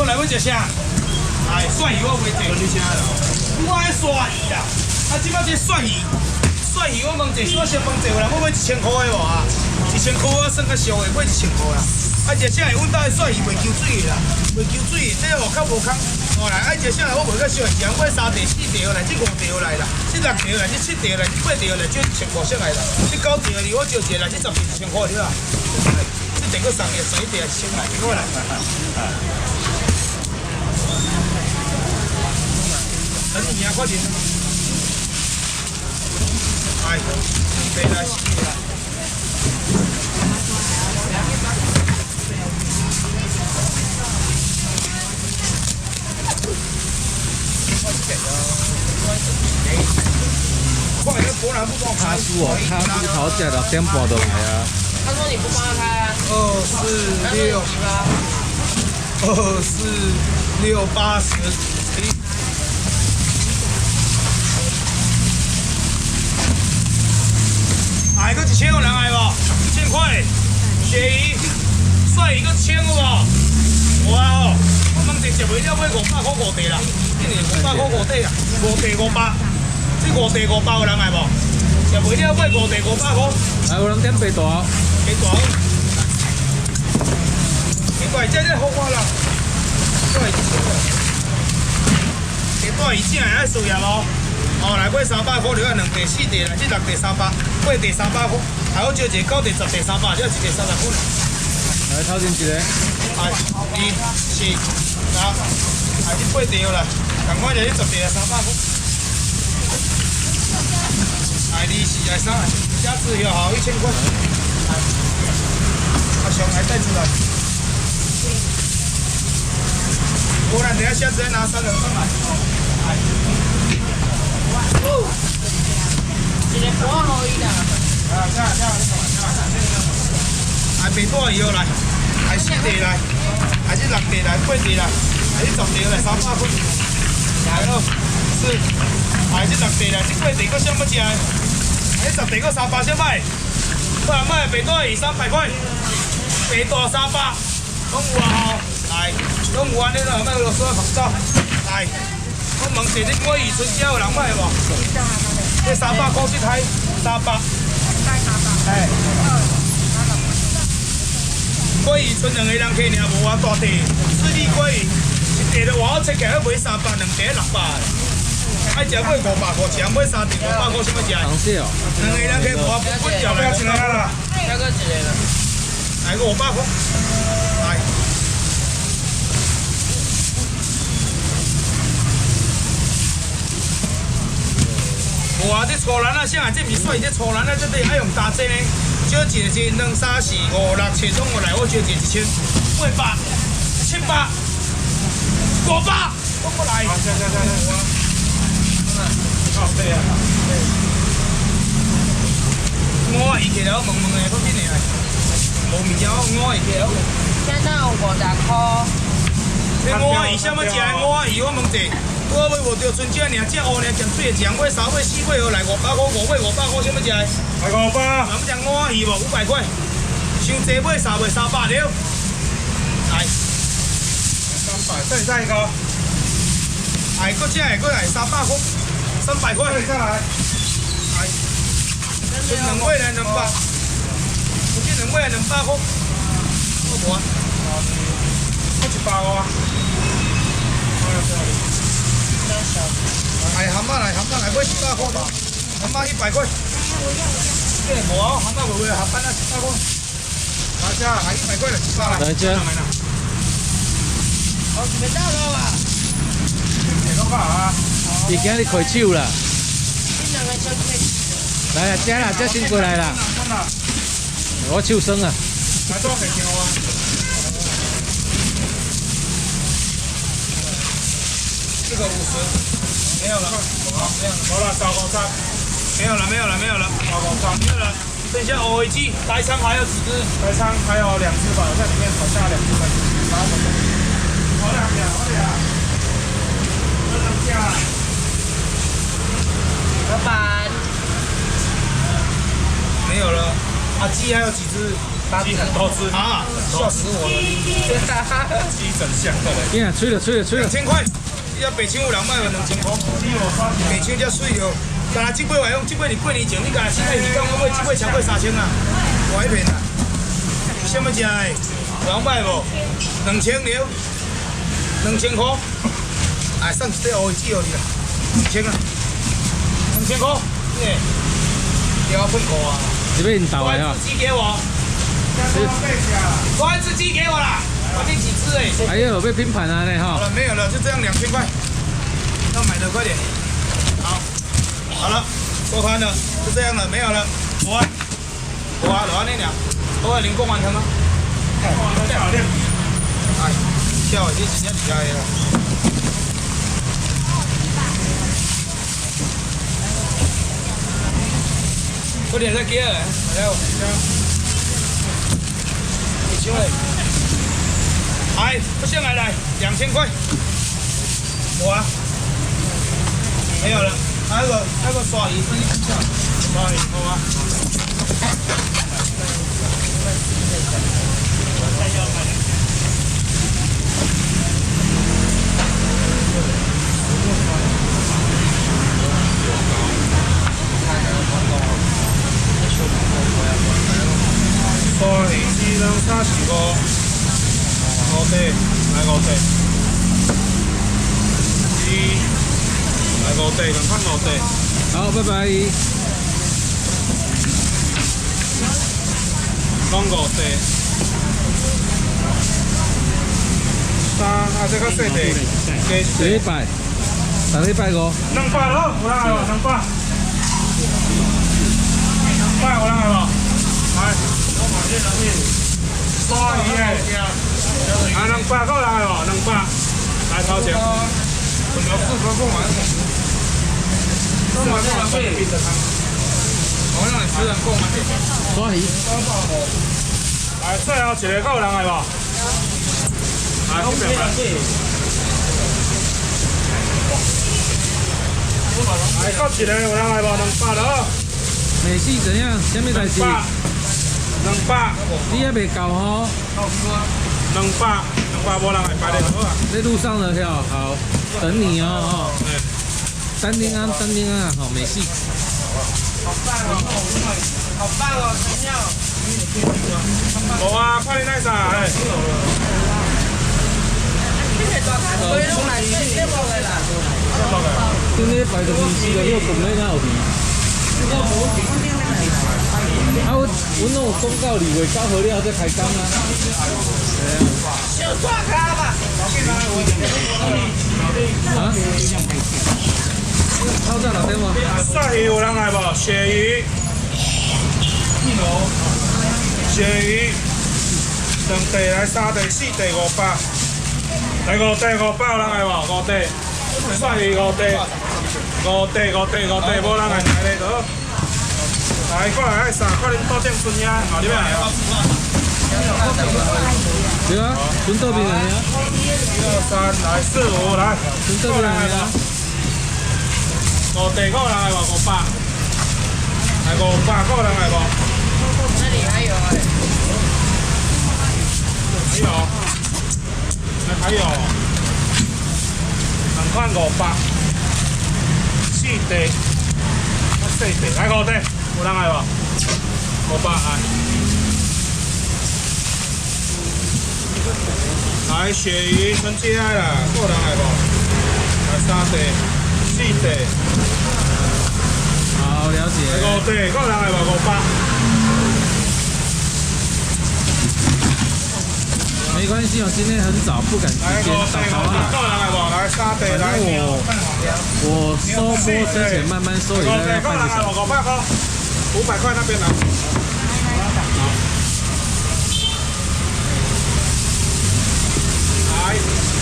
来要食啥？哎，蒜鱼我袂食。你啥啦？我爱蒜鱼啦。啊，即摆这蒜鱼我问者，我先问者有人要买1000块的无啊？1000块我算较俗的，买1000块啦。啊，食啥的？阮兜的蒜鱼袂吸水的啦，袂吸水的，这个较无空。哦来，爱食啥我袂较少，人买3条、4条来，这5条来啦，这6条来，这7条来，这8条来，这1500来啦，这9条哩我招一来，这10条1000块对啦。这第个送的11条1000来，过来。等你啊，快点！哎，对啦，是啦。 他叔哦，他叔好假的，6点半就来啊。 他说你不帮他开啊 ？24680。哎，搁1000有人来无？1000块，鳕鱼、蒜鱼搁1000有无？有啊吼，我问者食袂了买500块5地啦，今年500块5地啦，5地500，这5地500有人来无？食袂了买5地500块。 来，有人点白大。 白大。奇怪，这好我啦，这会1000个。白大鱼正爱输业无？哦，来买300块，了2地4地来，这6地300，8地300块，还好招一个9地10地300，这1地30块。 来，头前一个。 哎，2、4、3，哎，这8地来，同款就这10地来300块。哎，2、4、3，加值又好1000块。哎，阿雄来带出来。不然等下下次再拿3人上来。哎。 一个锅可以啦。 哎，白大鱼来，哎4地来，哎这6地来，8地来，哎这10地来300块。来2、4，哎这6地来，这8地搁啥物食？哎10地搁300啥买？不然买白大鱼300块，白大300，拢有啊吼。来，拢有安尼啦，卖落水防走。来，我问者，你买渔村虾有人买无？这300块一台，300。哎。买渔村2个人客尔，无偌大地，水里买鱼，一地就外口切起来要卖300，2地600。爱食买500块，吃买3地500块，啥物食？ 螃蟹哦。 2个人客无啊，不食不要钱啦。 再搁一个啦。 来个500块，来。无啊，这粗篮啊，啥？这毋是蒜，这粗篮啊，这得爱用大针的。少一个2、3、4、5、6、7种来，我少一个1000、800、700、500，我过来。我鱼起来，我问的，我紧的来。无物件，我鱼起来。 现在有50块。 这我鱼啥物食？我鱼我问者。我买无着春节尔，只乌尔，咸水的，只买3尾4尾来500块，5尾500块，啥物食？来500。人要食乌鱼无500块，伤济买3尾300了。来，300，再来一个。哎，搁只个，搁来300块，300块。再来。哎，这2尾来200，这2尾来200块。我无啊。我150啊。哎，蛤蟆来，买100块吧，蛤蟆100块。这无啊，蛤蟆袂下班啊，100块。来这，还100块了，100来。 来这。 好，准备到了吧？ 你讲啊？ 伊今日开手啦。 这2个小可以。 来啊，这啦，这先过来啦。我手酸啊。 来多几条啊？这个50，没有了，好了，少工餐，没有了，少工餐没有了，剩下偶一季，白鲳还有几只？白鲳还有2只吧，在里面好像2只吧，好2条，这2条， 老板， 没有了，啊鸡还有几只？ 鸡很多只啊，笑死我了！鸡整箱的嘞。 呀，吹了 ，2000块，要北青有人卖2000块，北青才水哦。干这尾话用，这尾是过年前你干现在鱼缸我买这尾超过3000啊，我一片啊。什么食的？有人买无？2000了，2000块。哎，送一块乌鱼子给你啦，2000啊，2000块，耶，给我喷过啊！ 这边你打完啊？ 鸡给我，抓一只鸡给我啦！我订几只哎？ 还有被拼盘啊，那哈。 好了，没有了，就这样2000块，要买的快点。好，好了，收摊了，就这样了，没有了。我老安那俩，我零供完成吗？哎，跳已经直接比较了。快点再给了，来我1000块。哎，不行来，2000块。我啊，没有了，还有个刷鱼，分一下，刷鱼好吗？刷鱼只能35，5块，来5块。来5块，共款5块。 好，拜拜。 讲5块。这较细块，加 1拜，大礼拜5。200 咯，有人来无？200。200有人来无？来，刷鱼诶。200够人来无？200。来掏钱。我们4个购买。4个购买冰的汤。我让你10人购买。 刷鱼。 来，最后一个够人来无？来，这边来。来，够一个有人来无？200了。 美式怎样？什么代志 ？200。 你还未到吼 ？200无人来排咧好啊。 在路上了，好，等你哦，丹丁安，好，美式。 好棒哦，陈耀。 无啊，快点来啥？哎。 今日排到4个，又讲咧哪有味？啊，阮拢有讲到2月9号了再开工啊。 就抓卡吧。 啊？透早6点吗？ 鳝鱼有人来无？鳝鱼。鳝鱼，2地来3地4地500，来5地500有人来无？5地，鳝鱼5地无人来排咧倒。来，过来啥？快点到店孙呀！好，你们来哦。 对啊，孙豆饼来呀。 1、2、3，来4、5，来。 孙豆饼来呀。 5地够人来无？500。来500够人来无？ 那里还有哎。 还有。2款500。4地。4地，来5地。有人来无？500来。来鳝鱼春节来啦，有人来无？来3地、4地。 好，了解。 来5地，有人来无？500。 没关系哦，今天很早，不赶时间，早啊。 有人来无？来3地，来我收播之前慢慢收，也大概半个小时。 500块。500块那边来。来，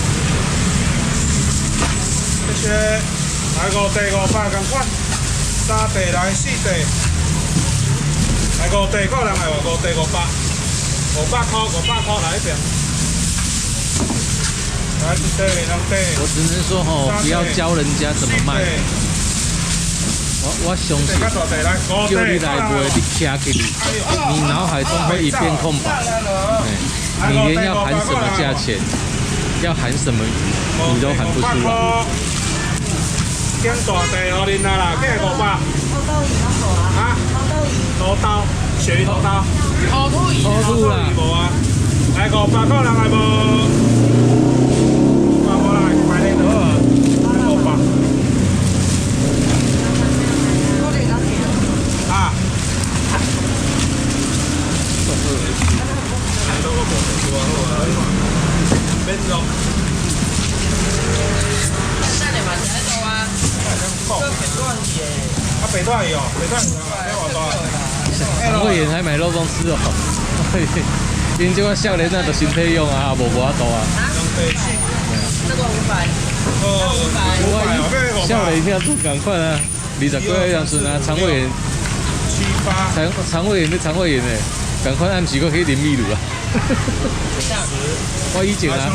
这些来5地500同款，3地来4地，来5地够人来无？5地500块来一边。来1地2地。 我只能说吼，不要教人家怎么卖。 我相信，叫你来买，你徛起你，你脑海中会一片空白。你连要喊什么价钱，要喊什么你都喊不出来。 捡大地互恁啦，计500。啊？土豆，鳕鱼土豆。 土豆啦。 无啊？来500块人还无？无啦，买咧就好啊。500。啊。免肉。啊，白带鱼哦，白带鱼啊，要偌大？ 肠胃炎还买肉粽吃哦？因这个少年仔就身体用啊，无法度啊。 这个500。 500， 少年听都赶快啊！20几岁样阵啊，肠胃炎。肠胃炎的肠胃炎诶，赶快按时个去啉米露啊！我以前啊。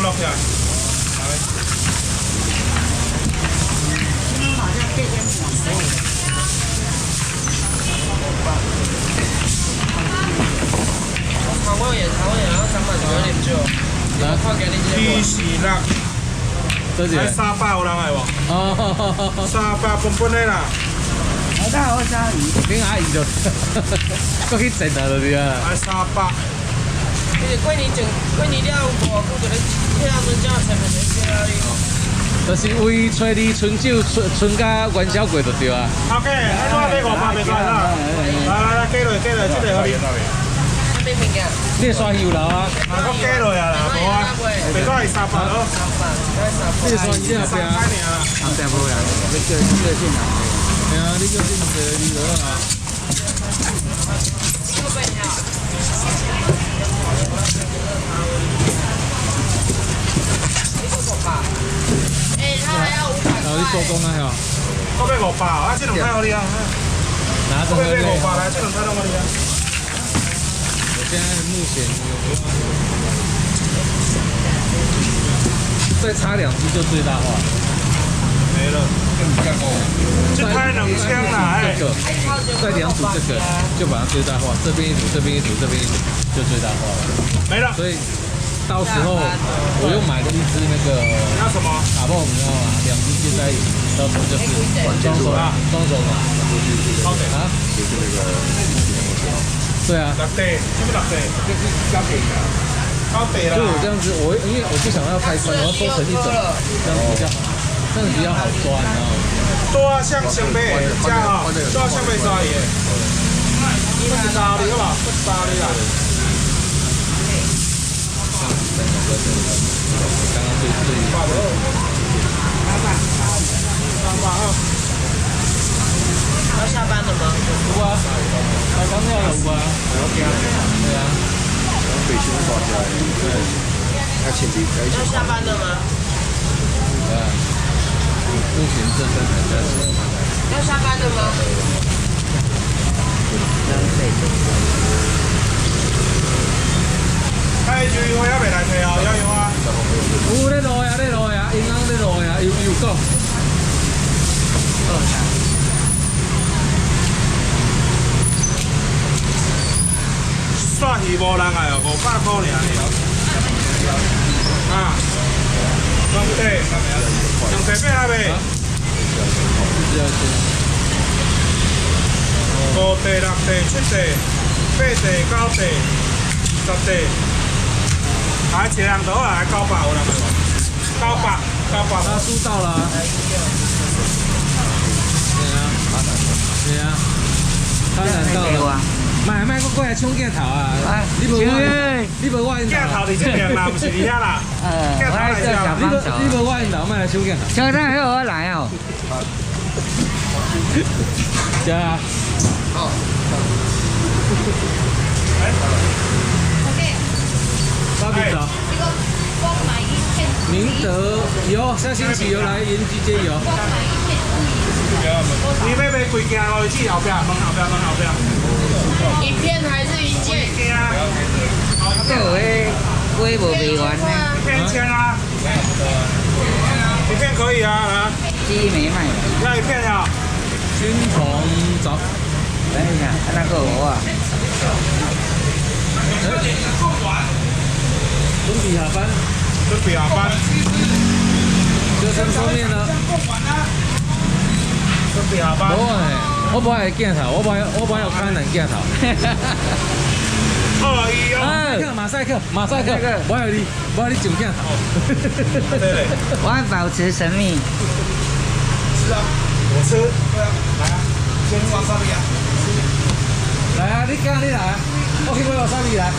肠胃炎，然后300有点久。啊？ 2是6。 多少？ 还300有人来无？哦，300分分的啦。 好大鱼。 恁阿姨就，搁去整啊，就是啊。 还300。 其实过年了有无？我觉得迄阵阵才成本在这里。 就是为找你春酒春甲元宵过就对啊。 OK，那我买500袂错啦。来，加落，这个互你。 你会刷油流啊？ 我加落啊啦，无啊，袂错是300咯。 你刷油这后壁啊？ 后壁无啦，你叫进来。 对啊，你叫进来，你落啊。你做工啊？吼。 我买500，啊，这两台互你啊。 拿着。我买500来，这两台拢互你啊。 现在目前再插2支就最大化， 没了。这台2枪啦，哎。 再2组这个就把它最大化，这边一组，这边一组，这边一组就最大化了。 没了。 所以到时候我又买了1支那个要什么？ 打爆你知道吗？2支接在一起，到时候就是双手嘛。啊？对啊。 6地，什么6地？高地啦。 就我这样子，因为我不想要开穿，我要收成一整，这样子比较好，这样子比较好抓，你知道吗？ 多像香贝，加啊，多像香贝沙耶。不是沙哩，好吧？不是沙哩啦。 刚刚最要下班了吗？ 有啊，刚刚要有啊。对啊。 北京挂下来，对，要前提可以。 要下班了吗？ 对啊。目前正在还在做。 要下班了吗？ 哎，就因为还未来退啊，要用啊。 有咧落呀，咧落呀，银行咧落呀，有够。 刷鱼无人来哦，500块尔。啊，两地买下未？5地、6地、7地、8地、9地、10地，啊，一人多啊，900有人来无？900。 他输到了。对啊，他拿到了。卖过来冲镜头啊！你无我镜头伫这边啦，不是伫遐啦。镜头来遮。 你无我引导，卖来冲镜头。 小张还我来哦。 是啊。 哦。 八比早。明德有，下星期有来延吉街有。 你要买几件咯？去后壁，门后壁。 一片还是一件？ 这有龟无未完呢？ 一片1000啊。一片可以啊， 鸡没卖。 要一片呀？ 军统走。 哎呀，那个我啊。 准备下班。 准备下班。 就剩收面了。 准备下班。 我不爱镜头，我不爱有看人镜头。马赛克，我要你上镜头。 我要保持神秘。 是啊，我吃。对啊，来啊，先挖沙比啊。 来啊，你来啊，我去买挖沙比来。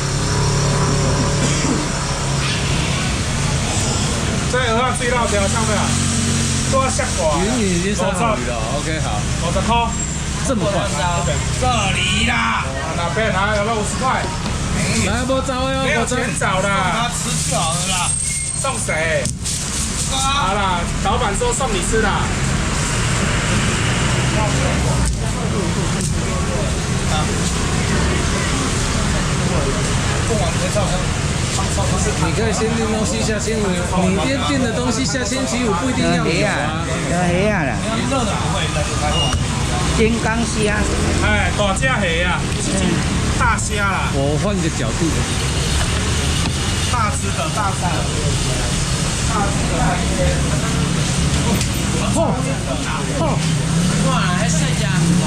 在鹅上最辣条上面啊，都要下挂。 云已经上好了 ，OK 好。 50块， 这么快？ 这里啦。哪边来？有没有50块？ 来，不找哟， 没有钱找的。 送他吃就好了啦。送谁？好啦，老板说送你吃的。 你可以先订东西下星期五，你订的东西下星期五不一定要有啊。 有虾啦。金刚虾。 哎，大只虾啊，大虾啦。 我换个角度。 大只的。 哇，还剩下。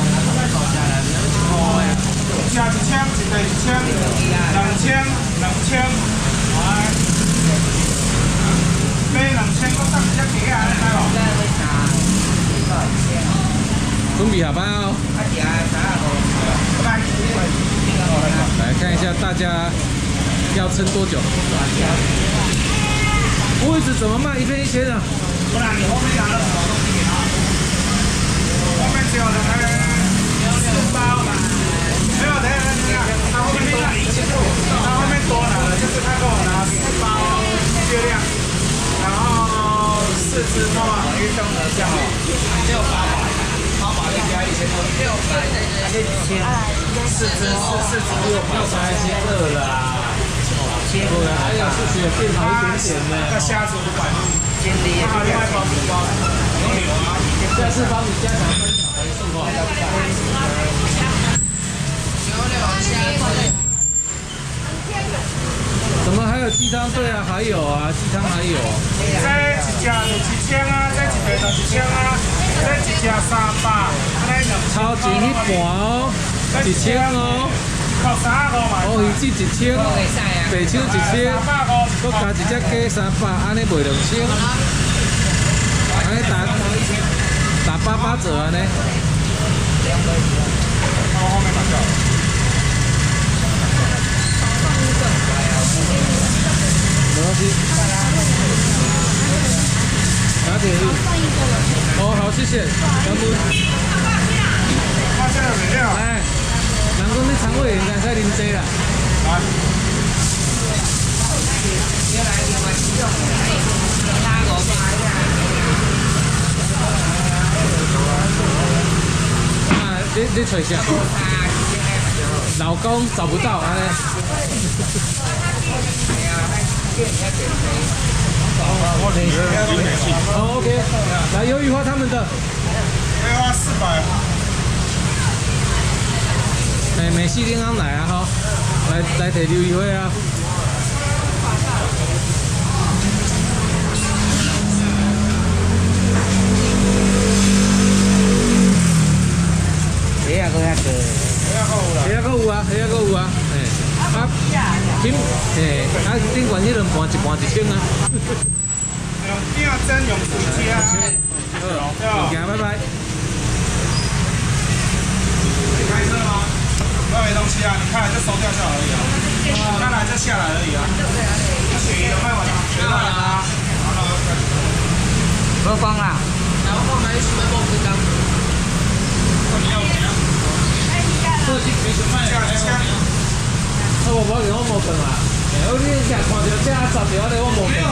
加1千，一个1千，2000，来，买2000，我送一只鸡啊，知无？ 准备下班哦。来看一下大家要撑多久。位置怎么卖？一片1000啊？ 不然你后面拿了什么东西给他？后面只有4包啦。没有，等一下，他后面多拿他后面多拿了，就是他给我拿4包月亮，然后4只泡泡运动的酱哦，600，他把那加1000多，4只600，才7个啦。还有是雪变好一点点的，那虾子500，还有另外一包5包，有牛啊， 下次帮你加强分享还是送货。怎么还有鸡汤？对啊，还有啊，鸡汤还有。 这一只就1000啊，这一个就1000啊，这一只300， 超级一半哦，1000哦。 靠3个嘛。 乌鱼子1000，白手1000，搁加一只鸡300，安尼卖2000。安尼打8折安尼。 后面买掉。 没关系。拿铁力。哦，好，谢谢，感恩。 发现了没有？ 哎，人讲你肠胃炎，该使啉茶啦。你找啥？老公找不到安尼。哦 ，OK， 来鱿鱼花他们的。 鱿鱼花400。 哎，美式林安来啊哈，来摕鱿鱼花啊。 虾个遐个。 虾个有啊，虾个有啊，嘿，啊，顶，嘿，啊，顶管迄2盘，1盘1000啊。 用定针用水切啊。 行，拜拜。 你开车吗？没东西啊，你开来就收掉就好而已啊。下来就下来而已啊。鳕鱼有卖完了吗？卖完了啊。 无放啦。 然后买什么包子干？ 这是没什么卖的。我无给我无断啊！我你若看到这10条咧，我无断。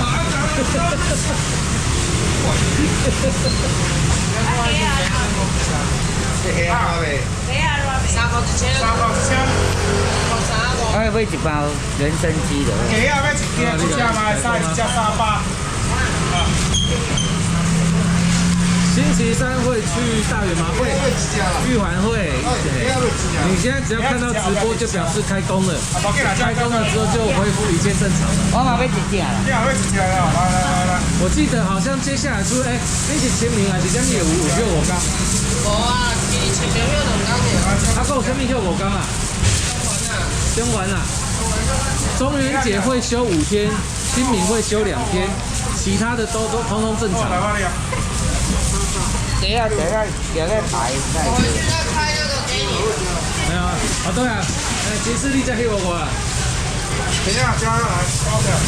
3包1000。 我要买1包人参鸡的。 鸡啊，要一只嘛，1只300。 星期期三会去大圆麻会、玉环会。你现在只要看到直播，就表示开工了。开工了之后就恢复一切正常了。 我嘛要一只啦。 来。我记得好像接下来出，你是清明还是什么有休5天？ 无啊，今年清明休2天尔。 还有什么休5天啊？中元啊。中元节会休5天，清明会休2天，其他的都通通正常。 对啊，有个牌。 我们现在开那个给你。 没有啊，对啊，杰士利在黑我啊。 等一下，加上来，包掉。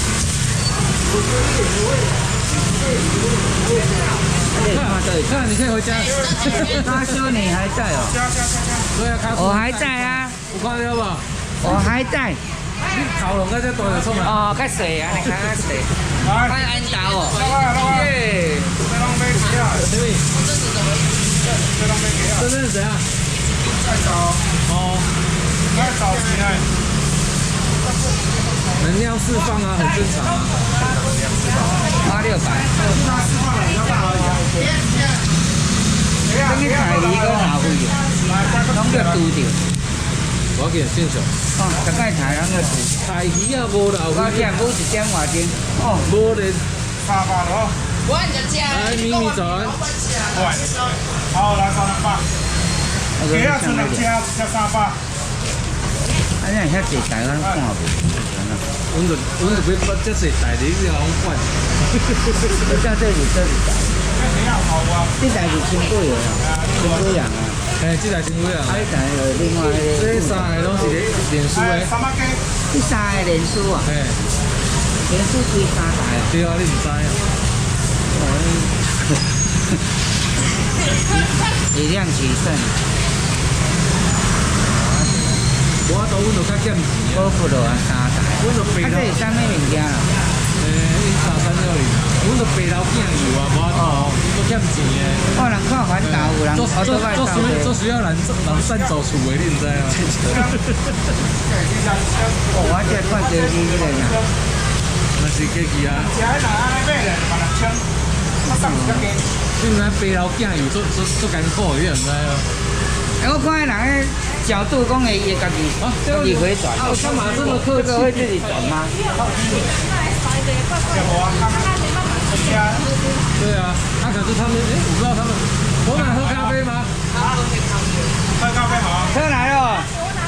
看，你可以回家。 他说你还在哦。 加。 对啊， 我还在啊。 有看到无？ 我还在。 你头龙在这多少冲啊？ 哦，较细啊，你看较细。 来， 快安导哦。 耶！这浪费几啊？ 谁？ 这浪费几啊？ 这是谁啊？ 再找。哦。再找谁来？ 能量释放啊，很正常啊。 花600。 那释放了比较大而已啊。 这个彩鱼搁哪会有？拢叫拄着。 我给正常。 哦，大概台人个煮。 菜鱼啊，无老我见补1点外钟。哦， 无咧。 沙发了哦。 我按着加。 来，咪咪早安。 对。好，来300。鸡啊，剩2只，300。 啊，你遐济台咱看无？ 阮就要遮济台你拢管。 这是台。这台是轻贵的啊，轻贵人啊。 这台轻贵人。 这台有另外的。 这3个拢是脸书的。 这3个脸书啊。脸书推3台啊。 对啊，你唔知啊？ 力量取胜。 我都阮就较减钱。 保护了啊3台。 阮就白头。 这是啥物物件啊？ 因3360啦。阮就白头囝油啊，无法度，都减钱的。 有人看环岛，有人做需要人散走厝的，你唔知啊？ 我这看飞机迄个呀。 那是客气啊。你唔知白头囝油做艰苦，你唔知啊？ 我看人角度讲伊家己回转。 干嘛这么客气？ 这个会自己转吗？ 对啊，可是他们，我不知道他们，我们喝咖啡吗？ 喝咖啡好啊。 车来了。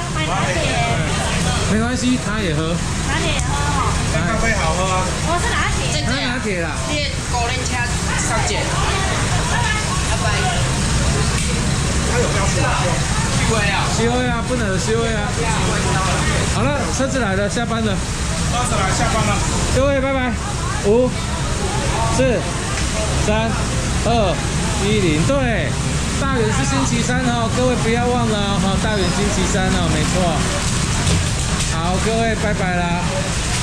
没关系，他也喝。 拿铁也喝哈。 咖啡好喝啊。 我是拿铁。 他拿铁啦。 你高粱车烧煎。拜拜。 他有标识啊。 休会啊，不能休会啊。好了，车子来了，下班了。 车子来，下班了。 各位，拜拜。5、4、3、2、1、0。对，大元是星期3哦，各位不要忘了哦，大元星期3哦，没错。好，各位，拜拜啦。